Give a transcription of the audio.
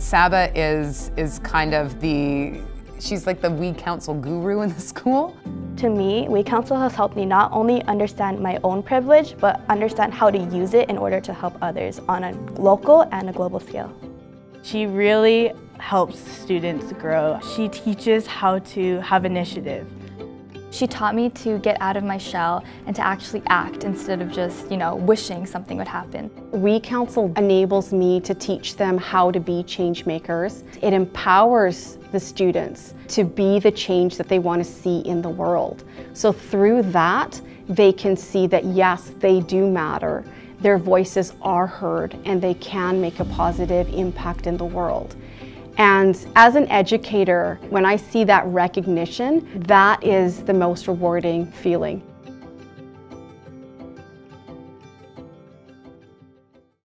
Saba is kind of she's like the We Counsel guru in the school. To me, We Counsel has helped me not only understand my own privilege, but understand how to use it in order to help others on a local and a global scale. She really helps students grow. She teaches how to have initiative. She taught me to get out of my shell and to actually act instead of just, wishing something would happen. We Counsel enables me to teach them how to be change makers. It empowers the students to be the change that they want to see in the world. So through that, they can see that yes, they do matter. Their voices are heard and they can make a positive impact in the world. And as an educator, when I see that recognition, that is the most rewarding feeling.